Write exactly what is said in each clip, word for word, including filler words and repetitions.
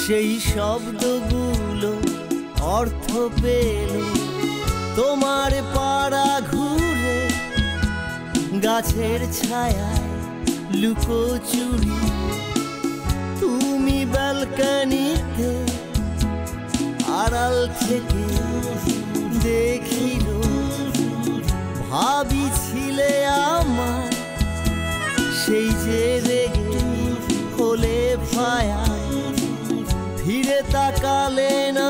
সেই শব্দগুলো অর্থ পেল তোমার পাড়া ঘুরে, গাছের ছায়ায় লুকোচুরি। তুমি ব্যালকনিতে আড়াল থেকে দেখিল, ভাবিছিলে আমার সেই যে রেগে হলে ফায়া। ফিরে তাকালে না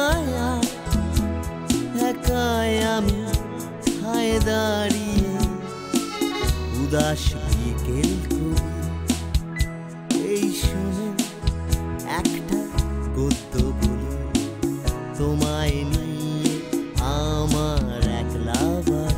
একাই আমি ঠায় দাঁড়িয়ে উদাস বিকেল করি। এই শুনে একটা গদ্য বলি, তোমায় নিয়ে আমার একলা বাড়ি।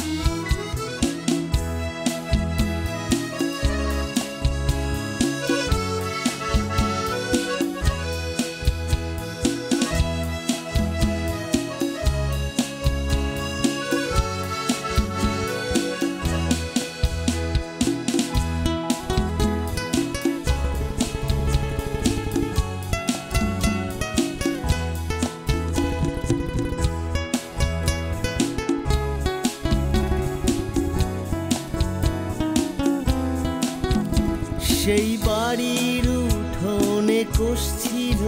সেই বাড়ির উঠোনে কষছিল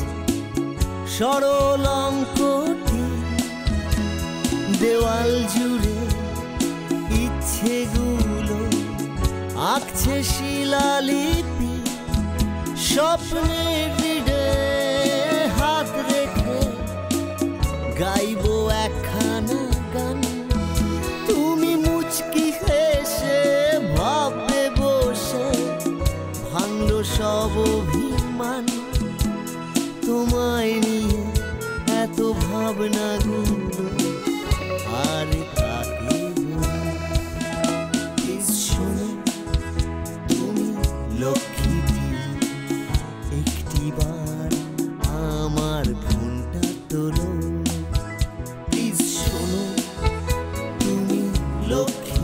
সরল অঙ্কটি, দেওয়াল জুড়ে ইচ্ছেগুলো আঁকছে শিলালিপি। স্বপ্নের হৃদয়ে হাত রেখে গাইব একখানা গান। তুমি মুচকি হেসে ভাববে বসে ভাঙলো সব অভিমান। তোমায় নিয়ে এত ভাবনা গুলো আর তাকে শোনো, তুমি লক্ষ্মীটি একটিবার আমার ফোনটা তোলো। প্লিজ শোনো, তুমি লক্ষ্মী